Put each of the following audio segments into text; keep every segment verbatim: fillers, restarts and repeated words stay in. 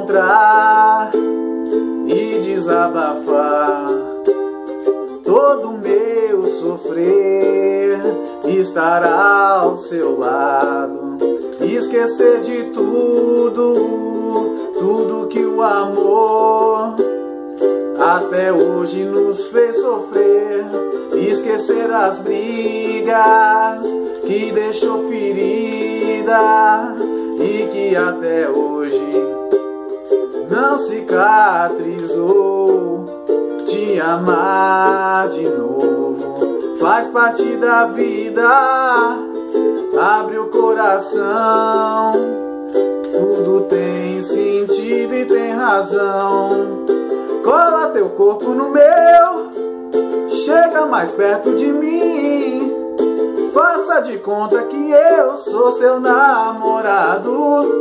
encontrar e desabafar todo meu sofrer, estar ao seu lado, esquecer de tudo, tudo que o amor até hoje nos fez sofrer, esquecer as brigas que deixou ferida e que até hoje não cicatrizou. Te amar de novo faz parte da vida, abre o coração, tudo tem sentido e tem razão. Cola teu corpo no meu, chega mais perto de mim, faça de conta que eu sou seu namorado.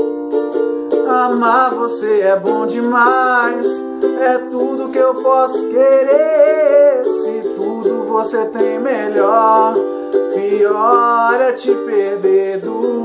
Amar você é bom demais, é tudo que eu posso querer. Se tudo você tem melhor, pior é te perder.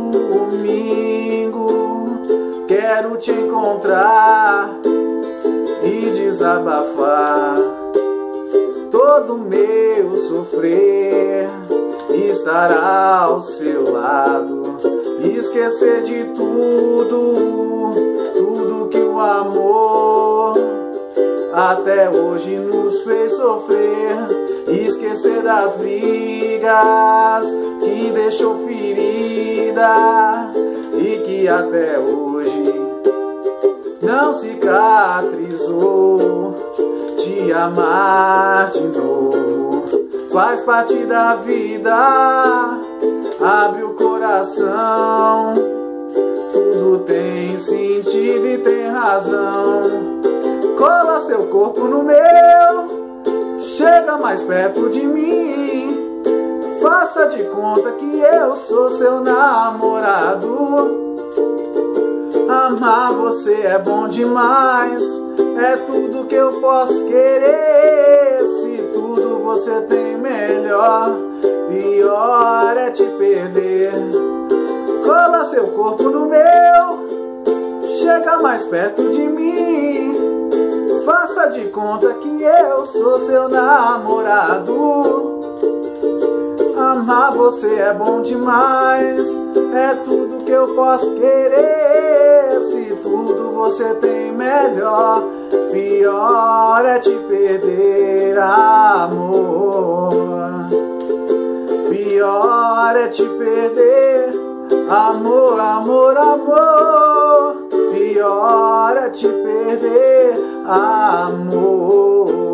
Domingo quero te encontrar e desabafar todo meu sofrer, estar ao seu lado, esquecer de tudo, tudo que o amor até hoje nos fez sofrer, esquecer das brigas que deixou ferida e que até hoje não cicatrizou. Te amar de novo faz parte da vida, abre o coração, tudo tem sentido e tem razão. Cola seu corpo no meu, chega mais perto de mim, faça de conta que eu sou seu namorado. Amar você é bom demais, é tudo que eu posso querer. Se tudo você tem melhor, pior é te perder. Cola seu corpo no meu, chega mais perto de mim, faça de conta que eu sou seu namorado. Amar você é bom demais, é tudo que eu posso querer. Se tudo você tem melhor, pior é te perder, amor. Pior é te perder, amor, amor, amor. Pior é te perder, amor.